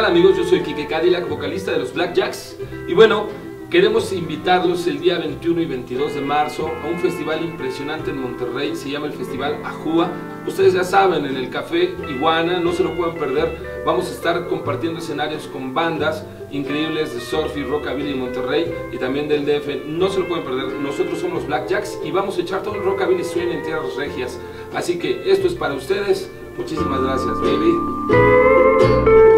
amigos? Yo soy Quique Cadillac, vocalista de los Black Jacks. Y bueno, queremos invitarlos el día 21 y 22 de marzo a un festival impresionante en Monterrey. Se llama el Festival Ajúa. Ustedes ya saben, en el Café Iguana, no se lo pueden perder. Vamos a estar compartiendo escenarios con bandas increíbles de surf y rockabilly en Monterrey y también del DF. No se lo pueden perder. Nosotros somos los Black Jacks y vamos a echar todo el rockabilly swing en tierras regias. Así que esto es para ustedes. Muchísimas gracias, baby.